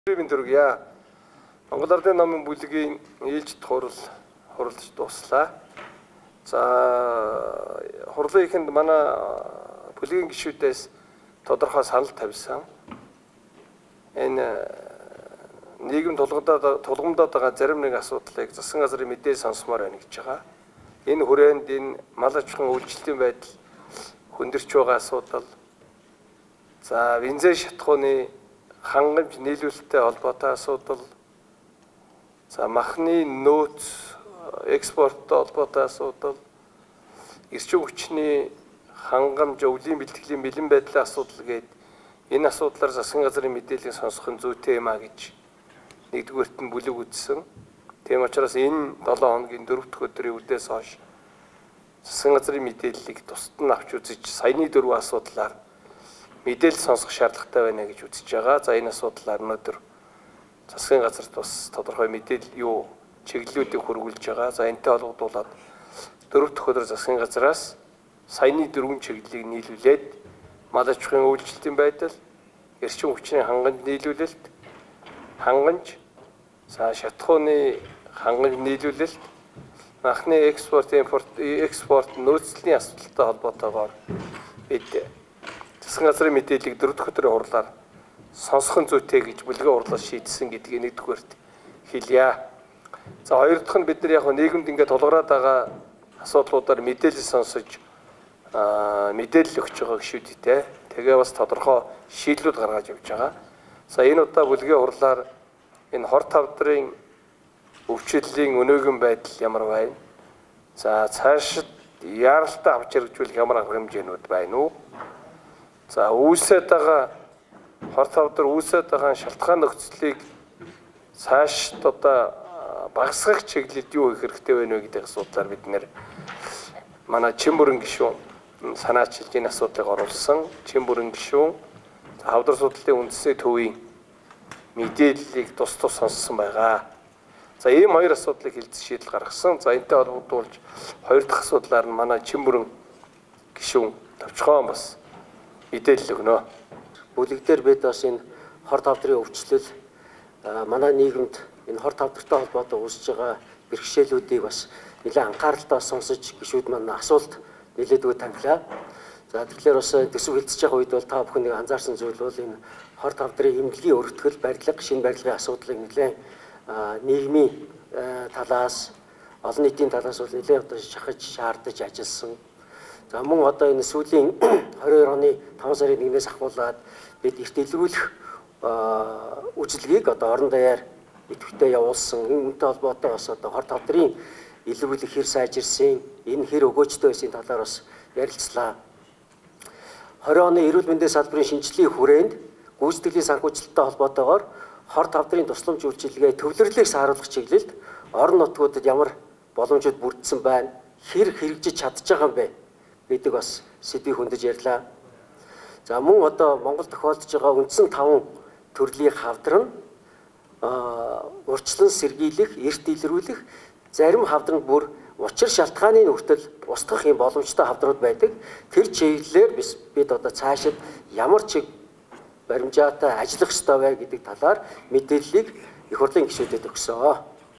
Төргийа Монгол Ардын намын бүлгийн ээлжид хурлаж дуслаа. За хурлын эхэнд манай бүлгийн гишүүдээс тодорхой санал тавьсан. Энэ нийгэм тулгамдаад байгаа зарим нэг асуудлыг засгийн газрын мэдээ сонсомоор байна гэж байгаа. Энэ хүрээнд энэ мал аж ахуйн үйлчлэлийн байдал хүндэрч байгаа асуудал. За бензин шатхууны хангамж нийлүүлэлттэй холбоотой асуудал. За махны нөөц экспорттой холбоотой асуудал. Эрчим хүчний хангамж өвлийн бэлтгэлийн бэлэн байдлын асуудал гээд энэ асуудлаар засгийн газрын мэдээллийг сонсох нь зүйтэй юм а гэж нэгдүгээрт нь бүлэг үзсэн. Тийм учраас энэ 7 хоногийн 4 дахь өдрийн үдээс хойш засгийн газрын мэдээллийг тусад нь авч үзэж саяны 4 асуудлаар мэдээлэл сонсох шаардлагатай байна гэж үзэж байгаа. За энэ асуудлаар өнөөдөр засгийн газарт бас тодорхой мэдээлэл чиглэлүүдийг хөрвүүлж байгаа. За энэтэй холбогдуулаад 4 дахь өдөр засгийн газраас саяны 4 чиглэлийг нийлүүлээд мал аж ахуйн үйлчлэлийн байдал, эрчим хүчний хангамж нийлүүлэлт, хангамж, за шатхууны хангамж нийлүүлэлт, махны экспорт нөөцлийн асуудалтай холбоотойгоор бид засгийн газрын мэдээллийг 4 дахь өдрийн хурлаар сонсох нь зүйтэй гэж бүлгийн хурлаас шийдсэн гэдгийг нэгдүгээрт хэлье. За хоёр дахь нь бид нар яг нийгэмд ингээд тулгараад байгаа асуудлуудаар мэдээлэл сонсож мэдээлэл өгч байгаа гишүүдтэй. Тэгээ бас тодорхой шийдлүүд гаргаж явж байгаа. За энэ удаа бүлгийн хурлаар энэ хор тавдрын өвчлөлийн өнөөгийн байдал ямар байна? За цаашид яаралтай авч хэрэгжүүлэх ямар арга хэмжээнүүд байна уу? За үүсээд байгаа хор тавдар үүсээд байгаа шалтгаан нөхцөлийг цаашд одоо багасгах чиглэлд юу хийх хэрэгтэй вэ гэдэг асуудлаар бид нэр манай чин бүрэн гишүүн санаачилж энэ асуудлыг оруулсан. Чин бүрэн гишүүн хавдар судлалын үндэсний төвийн мэдээллийг тус сонссон байгаа. За ийм хоёр асуудлыг хэлцэж шийдэл гаргасан. За энэтэй холбогдуулж хоёр дахь асуудлаар нь манай чин бүрэн гишүүн товчхон бас мэдээлэл өгнө. Бүлэгдэр бид бас энэ хор тавдрын өвчлөл манай нийгэмд энэ хор тавдартай холбоотой үүсэж байгаа бэрхшээлүүдийг бас нэлээд анхааралтай сонсож гишүүд маань асуулт нэлээдгүй танхилаа. За тэгэхээр бас төсөв хэлцэж байгаа үед бол та бүхэн нэг анзаарсан зүйл бол энэ хор тавдрын эмнэлгийн өртгөл, барилга, шинэ барилгын асуудлыг нэлээд нийгмийн талаас, олон нийтийн талаас бол нэлээд одоо шахаж шаардаж ажилласан. За мөн одоо энэ сүүлийн 22 оны 5 сарын 1-ээс ахуулаад бид эрт илрүүлэх үйлчлэгийг одоо орон даяар идэвхтэй явуулсан. Үүнтэй холбоотой бас одоо хор тавдрын илрүүлэх хэр сайжирсан, энэ хэр өгөөжтэй байсан талаар бас ярилцлаа. 20 оны эрүүл мэндийн салбарын шинжилгээний хүрээнд гүйцэтгэлийн санхүүжилттэй холбоотойгоор хор тавдрын тусламж үйлчилгээ төвлөрлийг сааруулах чиглэлд орон нутгуудад ямар боломжууд бүрдсэн байна, хэр хэрэгжиж чадж байгаа юм бэ гэдэг бас сэдвийг хөндөж ярьлаа. За мөн одоо Монгол тохиолдож байгаа үндсэн 5 төрлийн хавдар нь урьдчилан сэргийлэх, эрт илрүүлэх, зарим хавдранд бүр учир шалтгааны хүртэл устгах юм боломжтой хавдрууд байдаг. Тэр чиглэлээр бид одоо цаашид ямар чиг баримжаатай ажиллах ёстой вэ гэдэг талаар мэдээллийг их хурлын гишүүдэд өгсөн.